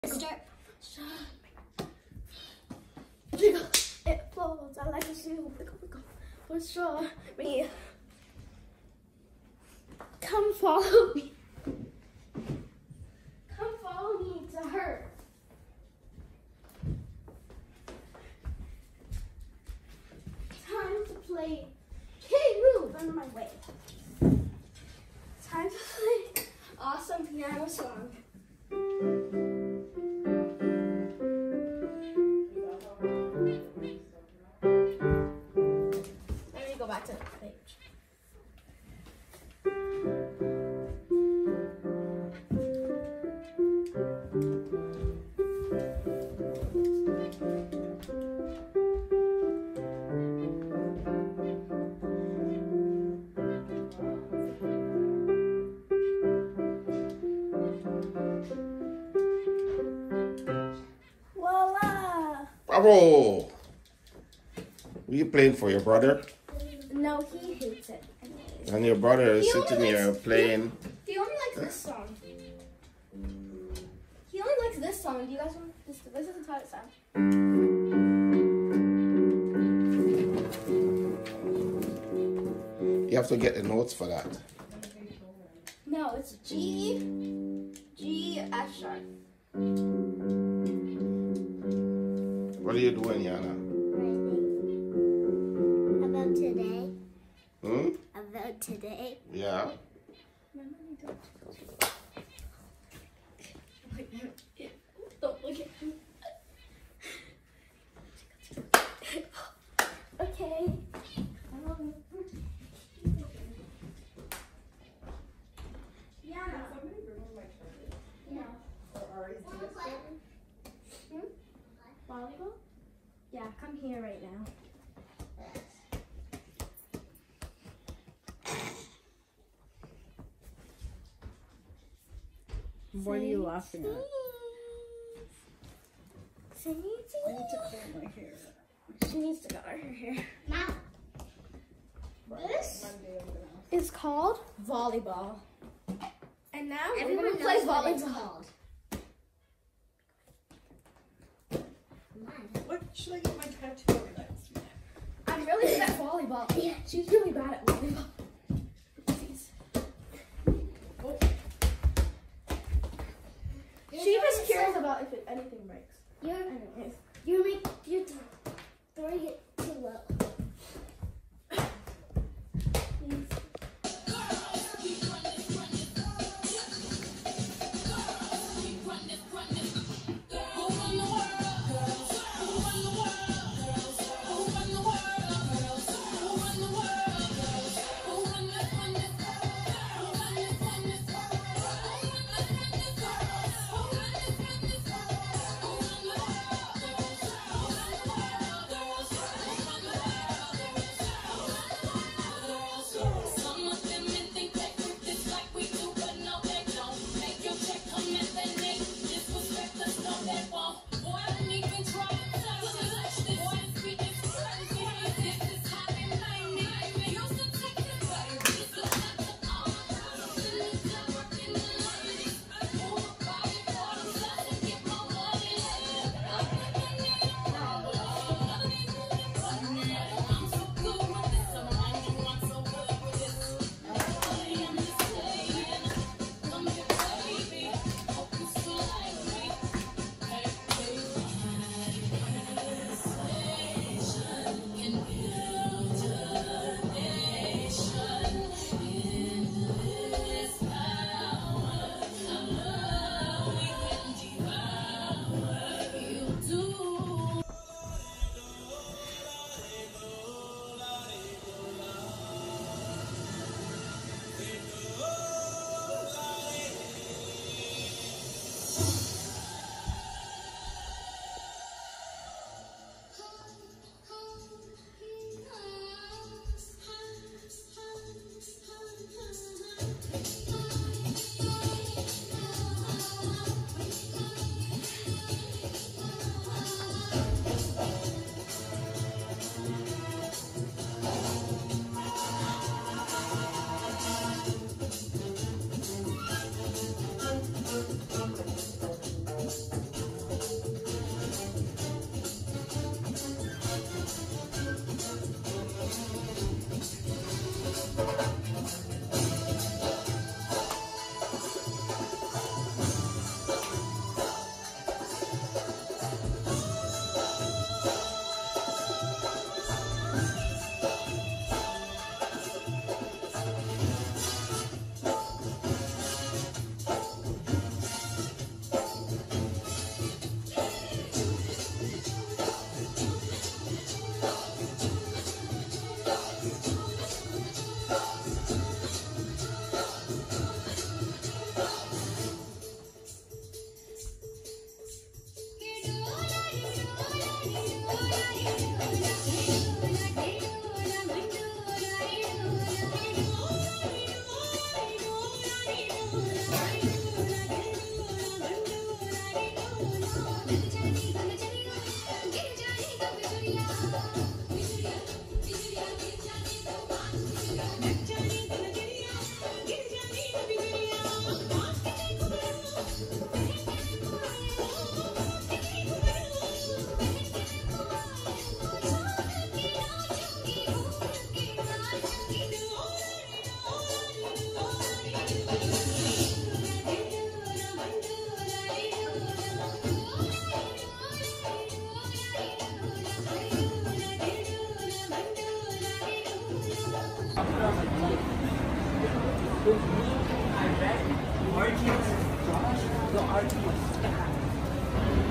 Start. Jiggle, it falls. I like a shoe. Wiggle, wiggle. For sure. Me. Come follow me. Come follow me to her. Time to play. Can't move out of my way. Time to play awesome piano song. Let me go back to the page. Bravo! Were you playing for your brother? No, he hates it. And your brother is sitting here playing. He only likes this song. He only likes this song. Do you guys want this? This isn't how it sounds. You have to get the notes for that. No, it's G, F sharp. What are you doing, Yana? About today? Hmm? About today? Yeah. Don't look at me. Okay. Volleyball? Yeah, come here right now. What are you laughing at? I need to curl my hair. She needs to color her hair. Mom. This is called volleyball. And now Everyone we're going to play knows what it's volleyball. called. What should I get my tattoo organized? I'm really good at volleyball. Yeah, she's really bad at volleyball. Please. Oh. She just cares about if anything breaks. You're Anyways. you're throwing it too low.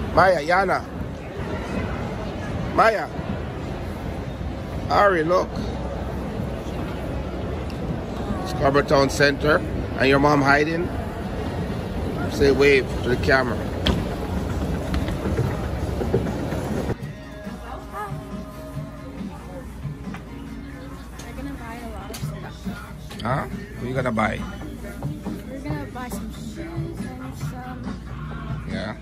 Maya, Yana. Maya. Ari, look. Scarborough Town Center. And your mom hiding? Say wave to the camera. We're gonna buy a lot of stuff. Huh? What are you gonna buy? We're gonna buy some shoes and some. Yeah.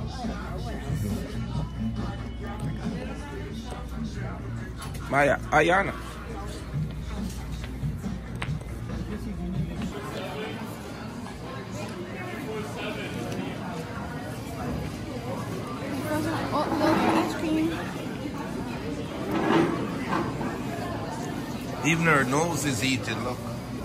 Maya, Ayana. Oh, milk ice cream. Even her nose is eating, look.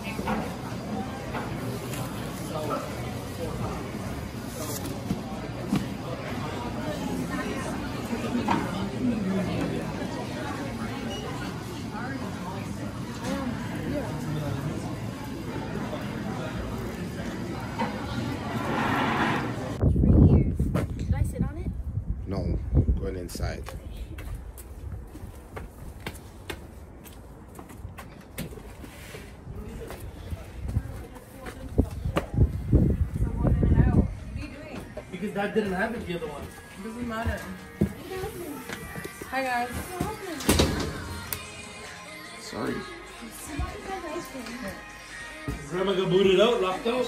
Should I sit on it? No, going inside. Because that didn't have it the other one. Doesn't matter. Hi guys. Sorry. Grandma got booted out, locked out.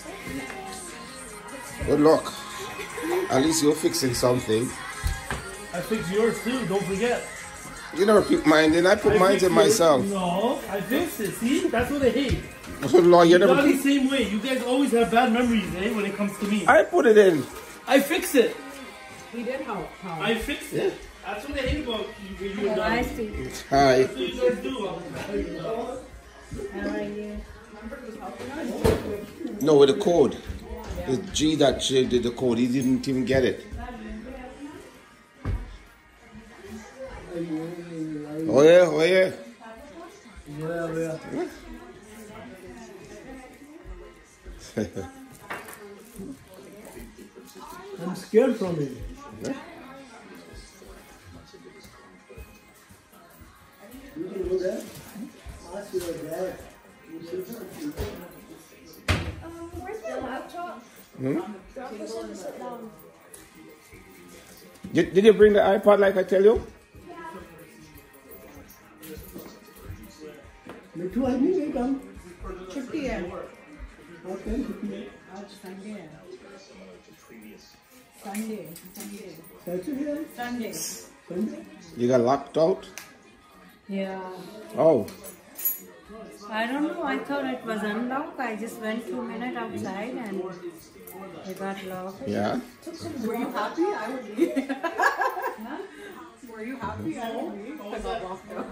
Good luck. At least you're fixing something. I fixed yours too, don't forget. You never pick mine in. I put mine fixed in yours. myself. No, I fixed it. See? That's what I hate. No, you never Not the put. same way. You guys always have bad memories, eh, when it comes to me. I put it in. I fix it. We did help. I fixed it. That's what I hate about you and I Donnie. see. Hi. That's what you guys do. How are you? No, with the code. The G that she did the code. He didn't even get it. Oh yeah, oh yeah. I'm scared from it. Where's my laptop? Hmm? Drop us in to sit down. Did you bring the iPod like I tell you? छुट्टी है आज Sunday है Sunday You got locked out? yeah Oh. I don't know. I thought it was unlocked. I just went 2 minutes outside and it got locked. Yeah. were you happy I would be were you happy I would be I got locked out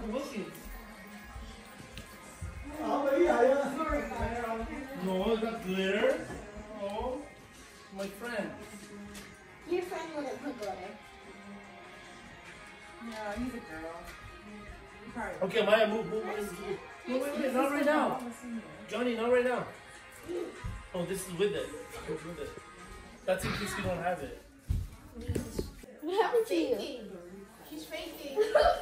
No, is that glitter? Oh, my friend. Your friend wouldn't put glitter. yeah he's a girl Okay, Maya, move. Wait, not right now. Johnny, not right now. Oh, this is with it. It's with it. That's in case you don't have it. What happened to you? she's faking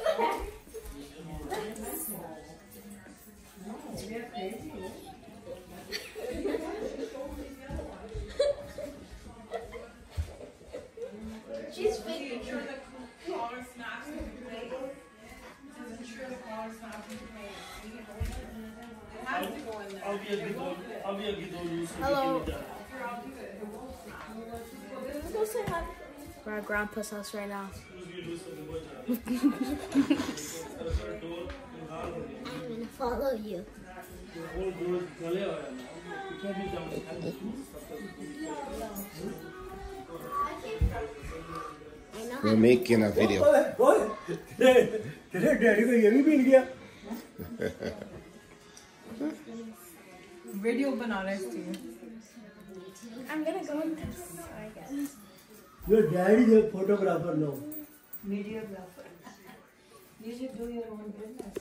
She's faking. collar snaps in the plate doesn't sure the collar snaps in the plate it has to go in there I'll be a good one. I'll be a good one. Hello. I'll do it Let's go say hi. We're at Grandpa's house right now. I'm gonna follow you. I know We're making a video. video bananas too I'm gonna go in this, I guess. Your dad is a photographer now. Videographer. You should do your own business.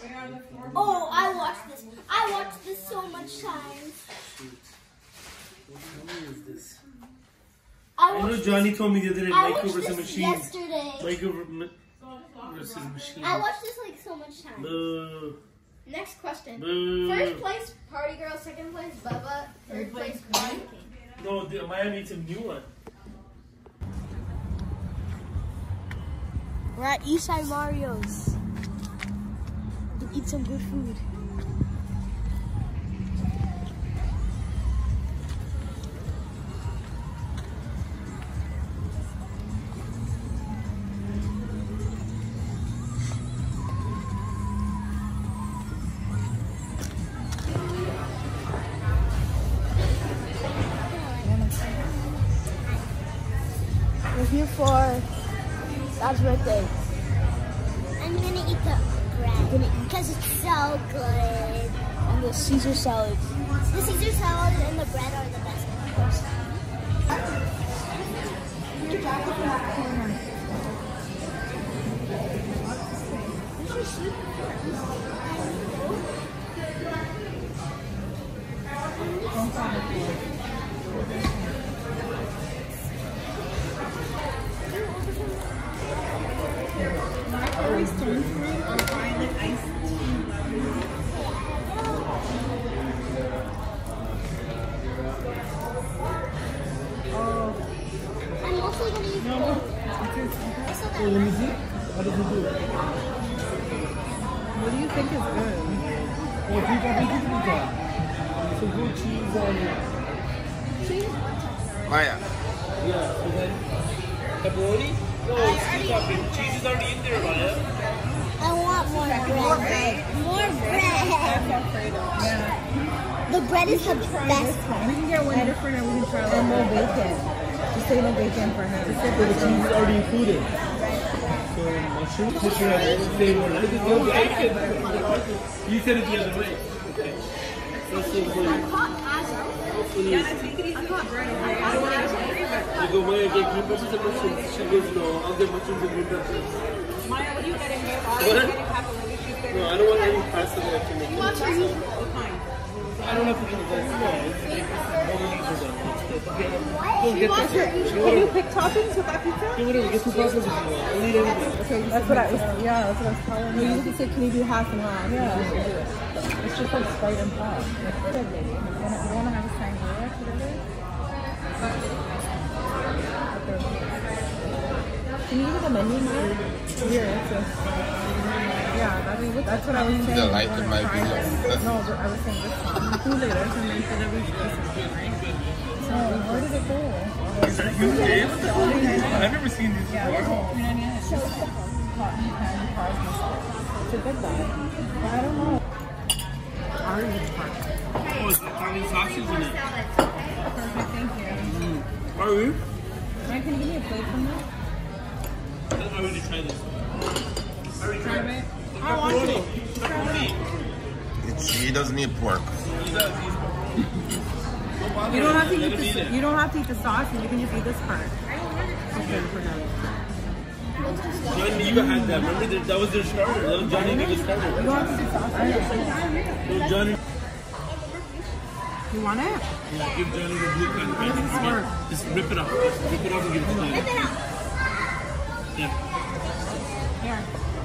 Oh, I watched this. I watched this so much times. What movie is this? I I know watched Johnny told me the other day, I Micro watched versus this Machine. yesterday. Micro versus Machine. I watched this like so much times. Boo. Next question. Boo. First place, Party Girl. Second place, Bubba. Third place, Queen King. No, Miami needs a new one. We're at Eastside Mario's. To eat some good food. We're here for Dad's birthday. I'm gonna eat the bread because it's so good. And the Caesar salad. The Caesar salad and the bread are the best. I'm also gonna eat Let me see. How did you do it? What do you think is good? Oh, pizza. Some good cheese on it. Maya. Yeah, so then pepperoni? No, it's too topping. Cheese is already in there, Maya. I want more bread. More bread. The bread is the best. We can get one different and we can try like no bacon. Just say no bacon for him. So the cheese is already included. So mushrooms, which are flavor. No bacon. You said it the other way. Okay. That's so funny. You go, Maya, get green peppers and mushrooms. She goes, no, I'll get mushrooms and green peppers. Maya, what are you getting here? What? No, I don't want any pasta that I can make. I don't have to do that. No, it's like go get that. Can you pick toppings with that pizza? Yeah, whatever, get two pastas if you want. I don't need anything. Okay, that's what I was telling you. You can say, can you do half and half? Yeah. It's just like Sprite and pop. That's good, baby. You want to have a sangria together? Can you give me the menu, Maya? Here, that's what I was saying. The light in my video. No, but I was saying this one. Two later, and then for the week, so where did it go? I've never seen these before. It's a good buy. But I don't know. Oh, is there Italian sausage in it? Perfect, thank you. Are we? Mike, can you give me a plate from that? I already tried this. I already tried it. I want to. He doesn't eat pork. You don't have to eat this. You don't have to eat the sausage. You can just eat this part. Okay, for now. Johnny, you had that. Remember that was their starter. That was Johnny gave a starter. You don't have to eat sausage. No, Johnny. You want it? Yeah, give Johnny the blue kind. Just rip it off. Just rip it off and give it to Johnny. Rip it out. Yeah. Here.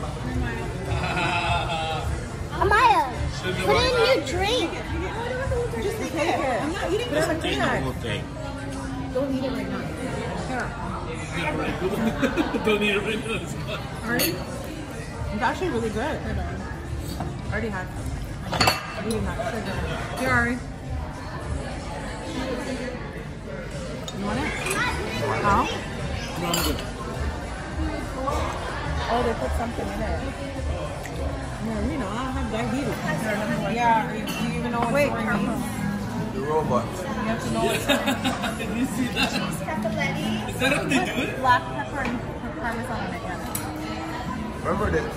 Amaya, put it in your drink. Just take it. I'm not eating it. Take the whole thing. Don't eat it right now. Here. Yeah, right. Don't eat it right now. It's fine. Alright? It's actually really good. I already had it. Really not sugar. Here, Ari. You want it? How? No, I'm good. Oh, they put something in it. Yeah, you know, I don't have diabetes. Yeah, do you even know what it means? The robot. You have to know what's Did you see that? Is that how they do it? black pepper and parmesan on it, yeah. Remember this?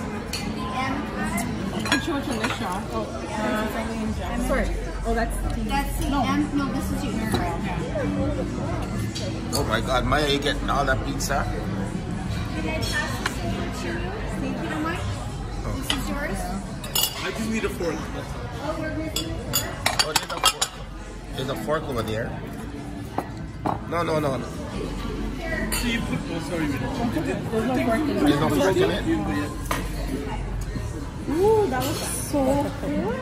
Which one's in this shot? Oh, I'm sorry. Oh, that's That's the M. No, this is yours. Oh my God, Maya, you getting all that pizza? Can I pass this over to you? Thank you, Mike. This is yours. I just need a fork. Oh, there's a fork. There's a fork over there. No. So you put, oh, sorry. There's no fork in There's no fork in it? Ooh, that was so good.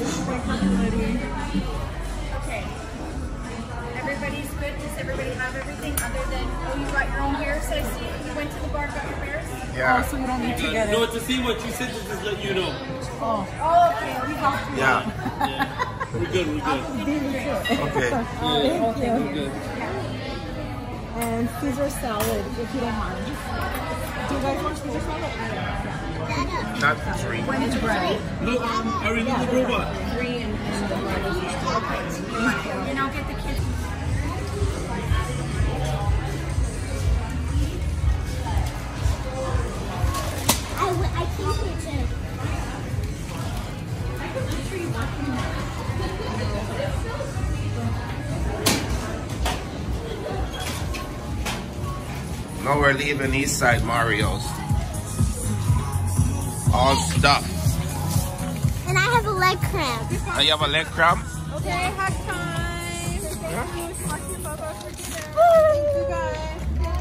Okay. Everybody's good? Does everybody have everything other than, oh, you got your own beers? I see you went to the bar, got your beers? Yeah. So we don't need to get No, it. to see what you said to just let you know. Oh. Oh, okay. We have to. Yeah. We're good. Okay. Thank you. We're good. And Caesar salad, if you don't mind. Do you guys want Caesar salad? Not three. When is bread? Look, I already know the robot. And I'll get the kids. I can't eat it. Now we're leaving East Side Mario's. All stuff. And I have a leg cramp. Now you have a leg cramp? Okay, hug time. Thank you guys.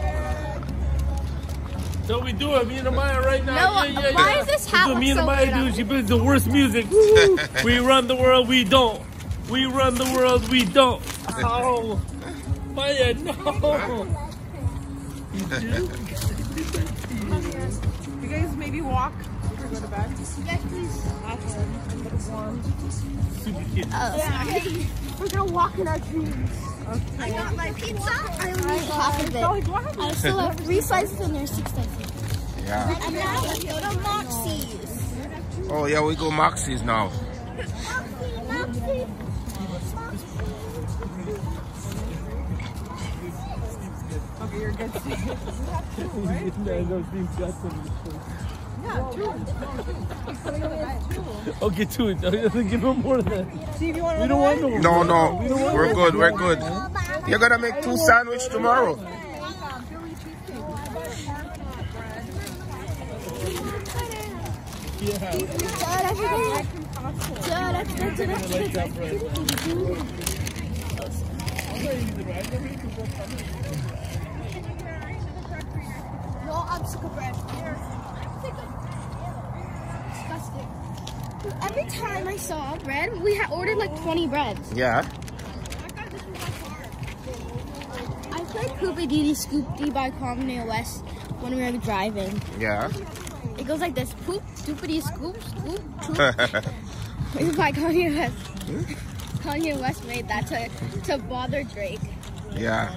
So we do it, me and Amaya right now. No, why is this hat That's what me and look so Amaya good do. She plays the worst music. We run the world, we don't. We run the world, we don't. Oh, Maya, no. You guys maybe walk or go to bed? Yes, please. Super cute. We're gonna walk in our dreams. Okay. I got my pizza. I only ate half of it. I still have 3 slices and there's 6 slices. Yeah. And now let's go to Moxie's. Oh yeah, we go Moxie's now. Moxie. Okay, you're good. You have 2, right? Yeah, 2. Okay, 2. Give her more than that. See if you want We don't want no more. No. We're good. You're gonna make 2 sandwiches tomorrow. No, I'm sick of bread. Disgusting. Every time I saw bread, we had ordered like 20 breads. Yeah. I played Poopy Dee Scoopy by Common West when we were driving. Yeah. It goes like this: poop, doopity, scoop, scoop, poop. By Kanye West. Kanye West made that to bother Drake. Yeah.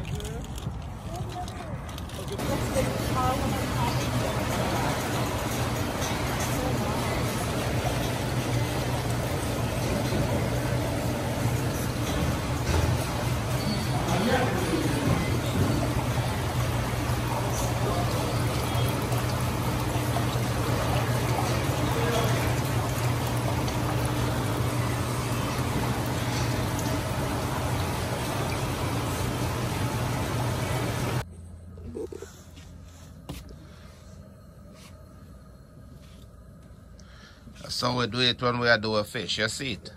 So we do it when we do a fish, you see it?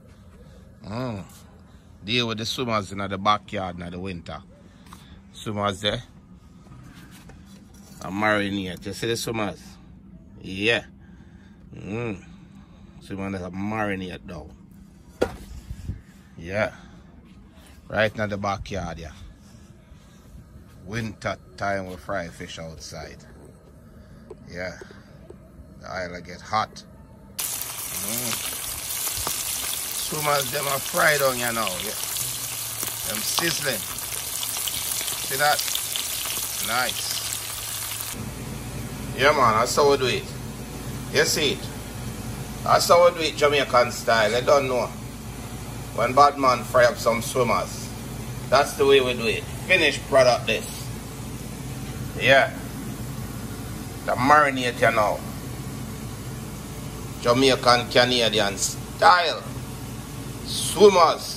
Deal with the swimmers in the backyard in the winter. Swimmers there. And marinate. You see the swimmers? Yeah. Swimmers are marinate down. Yeah. Right in the backyard, yeah. Winter time we fry fish outside. Yeah. The oil will get hot. Swimmers, them are fried on you now. Yeah. Them sizzling. See that? Nice. Yeah man, that's how we do it. You see it? That's how we do it Jamaican style. I don't know. When bad man fry up some swimmers. That's the way we do it. Finished product this. Yeah. The marinate you now. Jamaican Canadian style. Swimmers.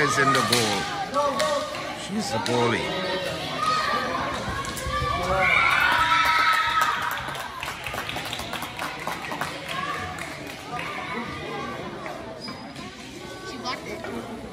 is in the goal. She's the goalie. She blocked it.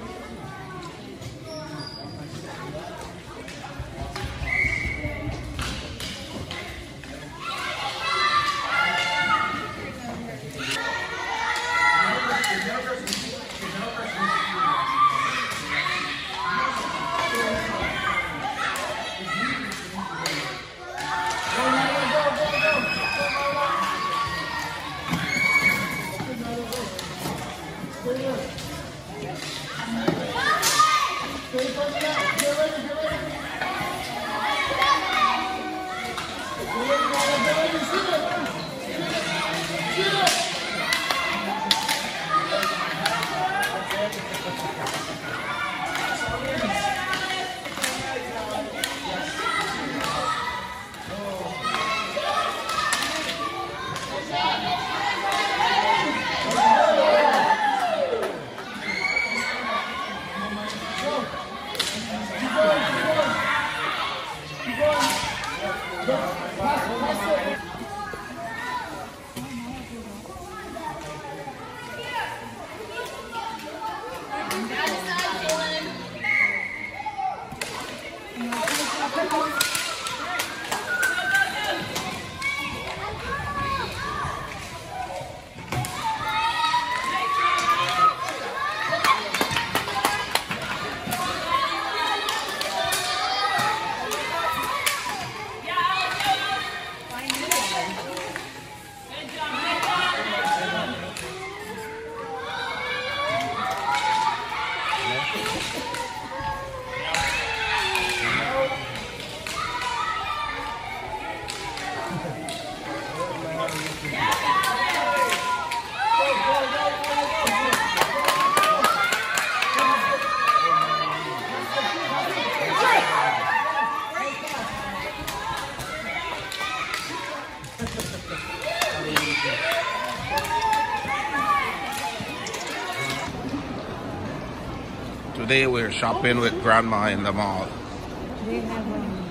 Today we're shopping with Grandma in the mall. They have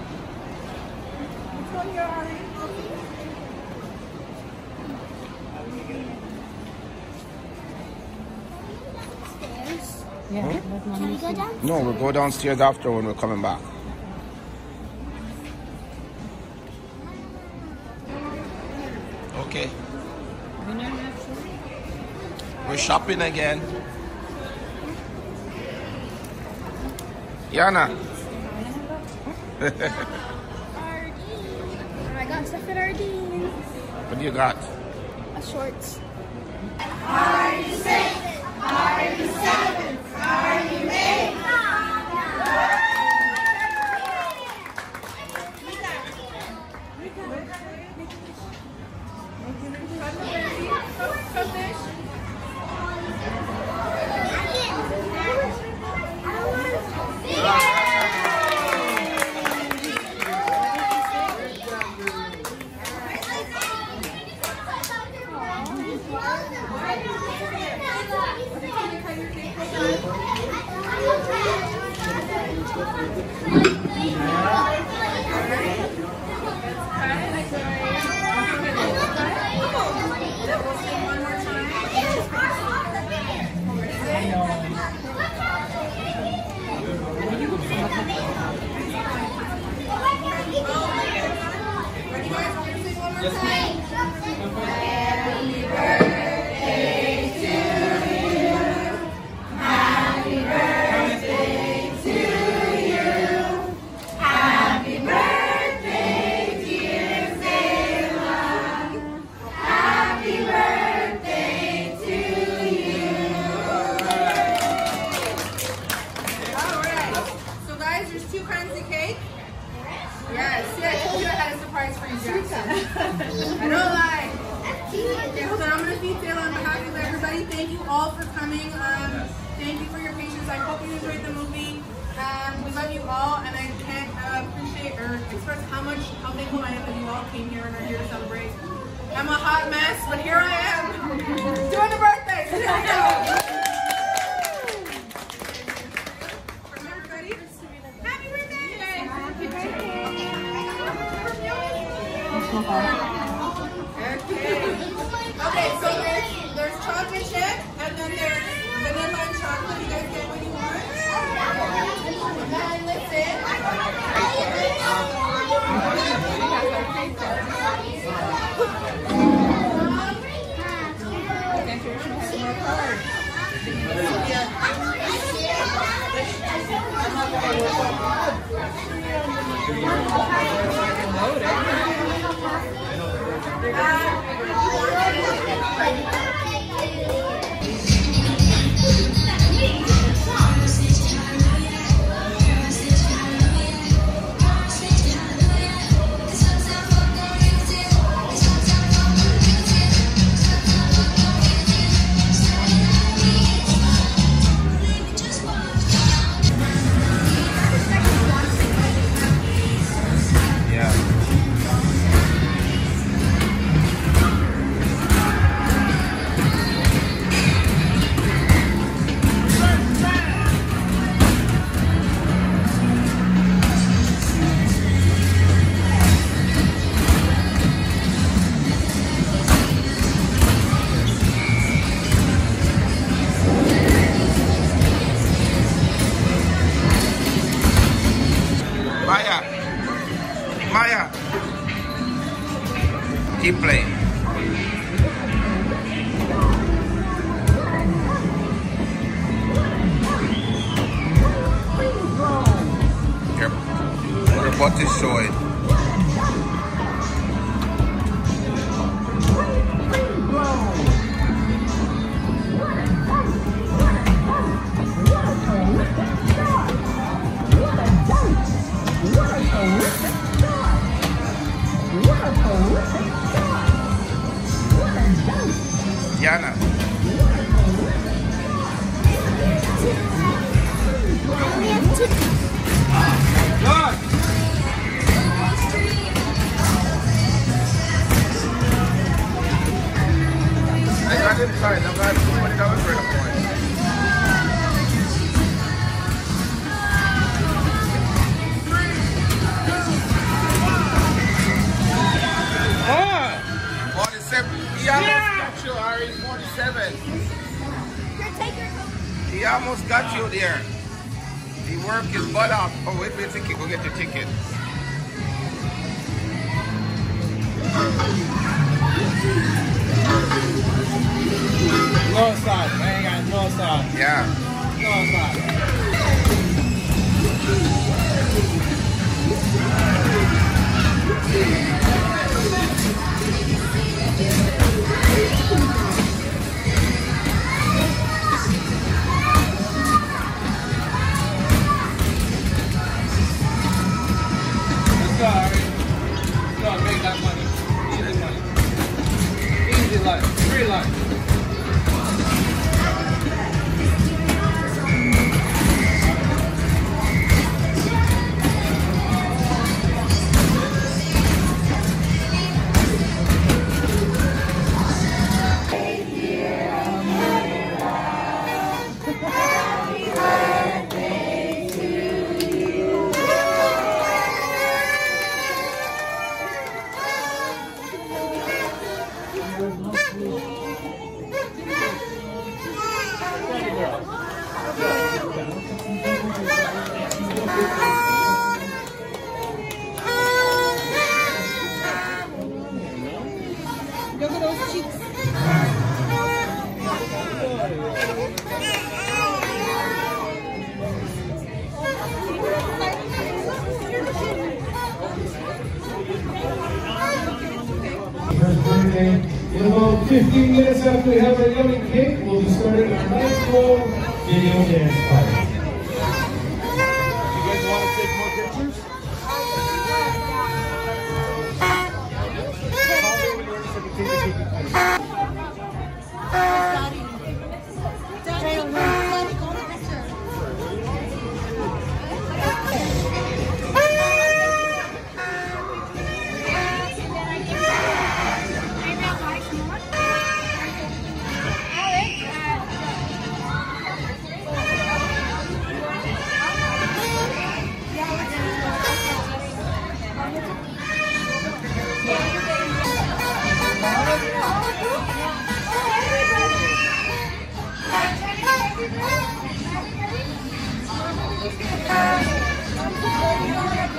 yeah. Can we go down? No, we'll go downstairs after when we're coming back. Okay. We're shopping again. Yana. I got stuff at Ardeen. What do you got? A shorts. Are you safe? Are you seven? Are you eight? Thank you for your patience. I hope you enjoyed the movie. We love you all, and I can't appreciate or express how thankful I am that you all came here and are here to celebrate. I'm a hot mess, but here I am doing the birthday. So here we go. Okay, so there's chocolate chip and then there's vanilla and chocolate. You guys get what you want? And then listen. Maya, keep playing. Your butt is showing. Yana. God. I got inside. I got $20 for the point. Ah! 47. He almost got you, Ari. 47. He almost got you there. He worked his butt off. Oh, wait for your ticket. Go get your ticket. No stop. I ain't got no stop. Yeah. No stop. Make that money. Easy money. Easy life. Free life. Look at those cheeks. In about 15 minutes after we have our yummy cake, we'll be starting our nice slow video dance party. You guys want to take more pictures?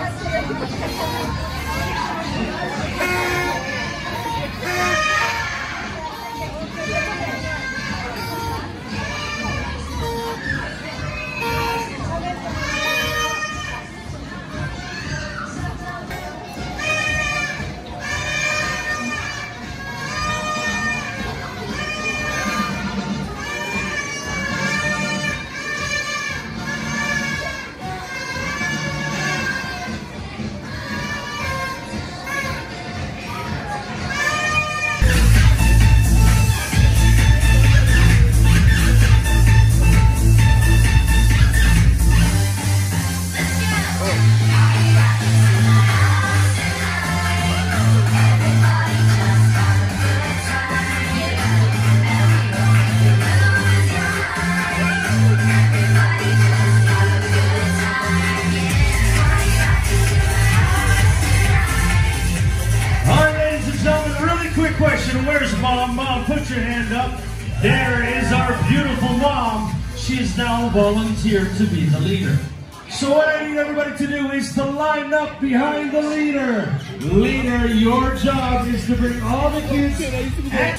Where's Mom? Mom, put your hand up. There is our beautiful mom. She is now volunteered to be the leader. So what I need everybody to do is to line up behind the leader. Leader, your job is to bring all the kids and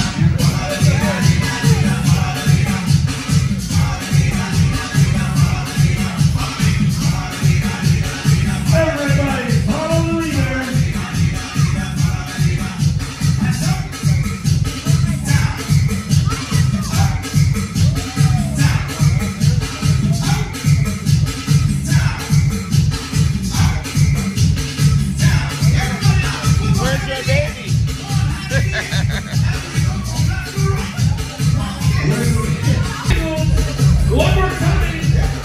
everybody follow the leader. One more coming.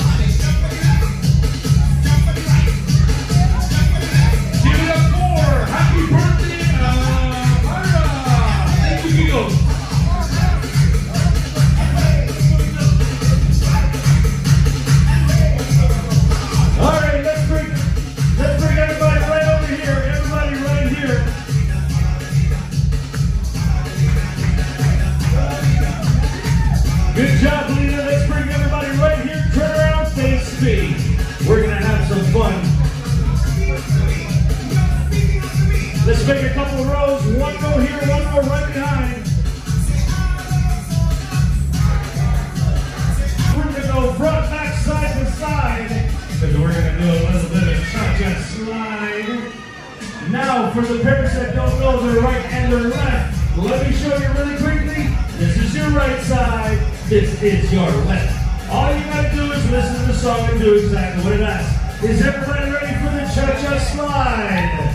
Give it up for happy birthday, Myra. Thank you, Giggles. All right, let's bring everybody right over here. Everybody right here. Good job, leader. Let's bring everybody right here. Turn around, face me. We're gonna have some fun. Let's make a couple of rows. One row here, one row right behind. We're gonna go front, back, side to side. Because we're gonna do a little bit of cha-cha slide. Now, for the parents that don't know their right and their left, let me show you really quickly. This is your right side. This is your left. All you gotta do is listen to the song and do exactly what it asks. Is everybody ready for the cha-cha slide?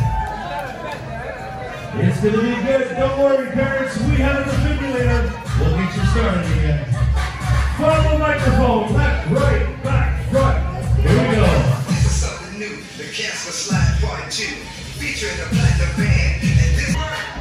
It's gonna be good. Don't worry, parents. We have a defibrillator. We'll get you started again. Follow the microphone. Left, right, back, front. Here we go. This is something new. The Cancer Slide Part 2. Featuring the Platinum Band. And this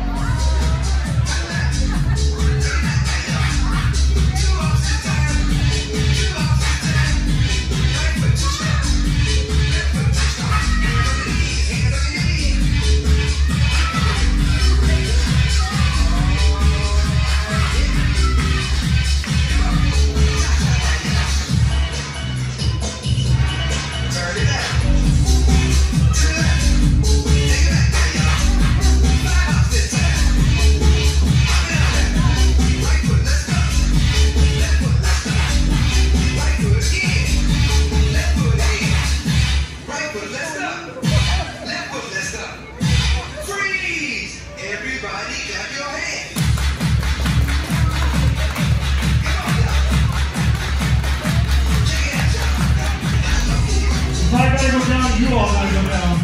If I gotta go down, you all gotta go down.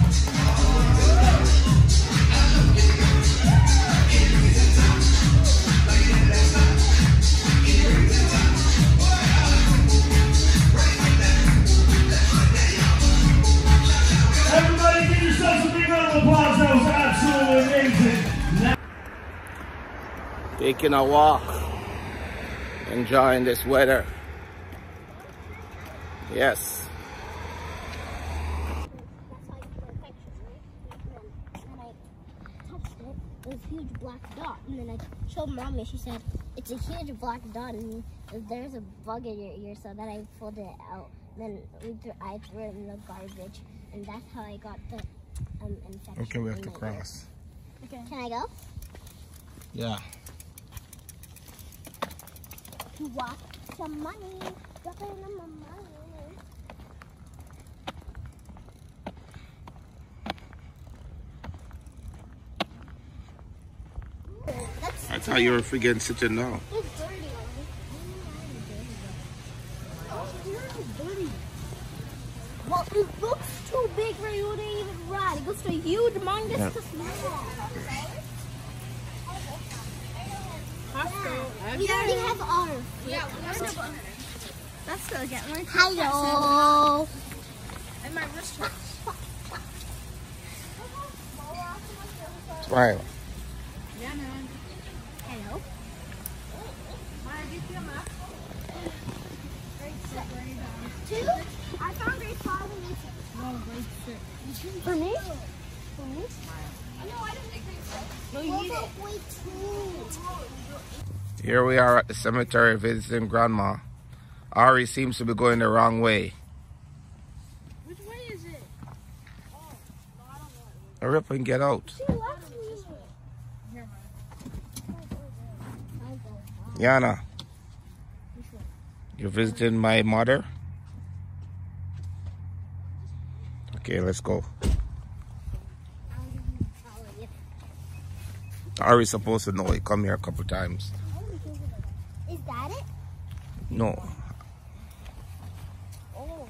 Everybody give yourselves a big round of applause. That was absolutely amazing. Now Taking a walk, enjoying this weather. Yes. It was a huge black dot, and then I showed Mommy. She said, it's a huge black dot, and there's a bug in your ear, so then I pulled it out. Then I threw it in the garbage, and that's how I got the infection. Okay, we have to cross. Okay. Can I go? Yeah. To walk some money. Dropping on my money. That's how you're freaking sitting now. It's dirty. Oh, dirty. Well, it looks too big for you to even ride. It goes from huge, humongous to small. We already have ours. Yeah, Let's go get my Hello. And my wristwatch. Smile. Yeah, man. Hello. Two? I found grade 5 and grade 6. No, grade 6. For me? For me? No, I didn't think so. No, you did. Wait, 2. Here we are at the cemetery visiting Grandma. Ari seems to be going the wrong way. Which way is it? Hurry up and get out. She left me. Yana, you're visiting my mother? Okay, let's go. Ari's supposed to know. He come here a couple times. Is that it? No. Oh.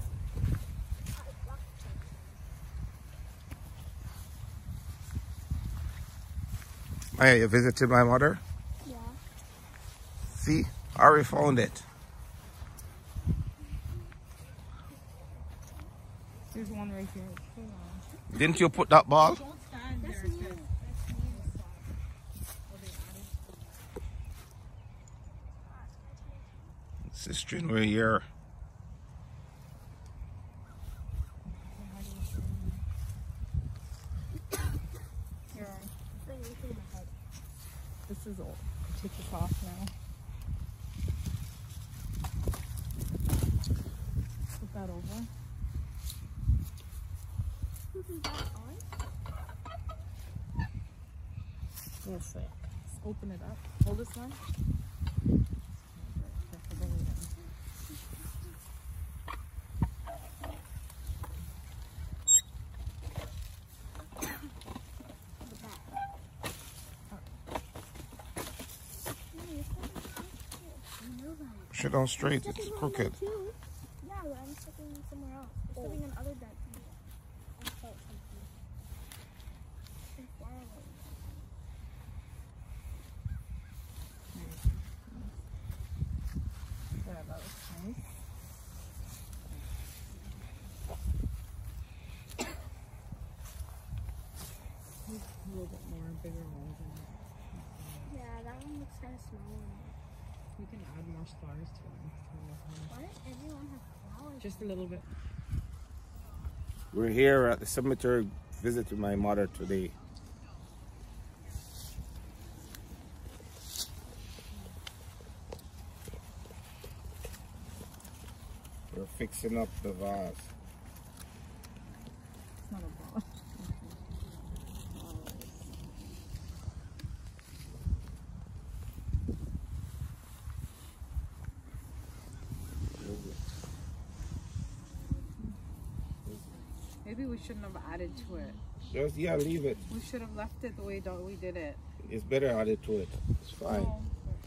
Maya, you visited my mother? Yeah. See, Ari found it. There's one right here. Didn't you put that ball? Don't stand there. That's me. Sister, we're here. This is old. Take this off now. Put that over. We'll see. Let's open it up. Hold this one. Shit on straight, it's crooked. Yeah, but I'm sitting somewhere else. I'm sitting in other bed. I felt something. It's far away. Yeah, that was nice. A little bit more bigger ones. Yeah, that one looks kind of small. You can add more stars to them. Why does everyone have flowers? Just a little bit. We're here at the cemetery visiting my mother today. We're fixing up the vase. It's not a ball. Maybe we shouldn't have added to it. Just, yeah, leave it. We should have left it the way that we did it. It's better added to it. It's fine. Oh.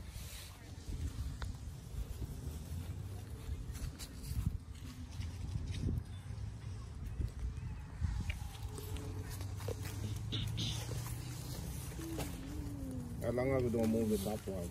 As long as we don't move the top one.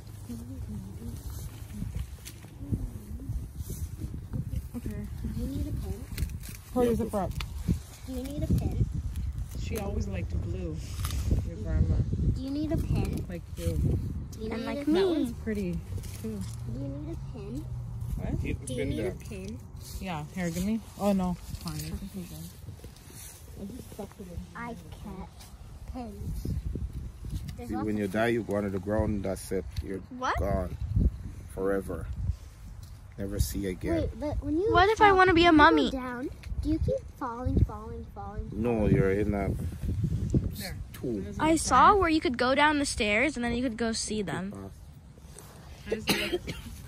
Okay. Do you need a pen? Pour your zipper up. Do you need a pen? She always liked blue. Your grandma. Do you need a pen? Like you. Do you need That a one's pretty too. Do you need a pen? What? Keep the Do you pin need a down. pen? Yeah. Here, give me. Oh no, it's fine. I think we're good. I just stuck it in. I can't. Pens. There's See, lots when of- you die, you go under the ground, that's it. You're What? gone forever. Never see again. Wait, but when you What if I want to be a mummy? down, do you keep falling? No, you're in a tube. I saw where you could go down the stairs and then you could go see them.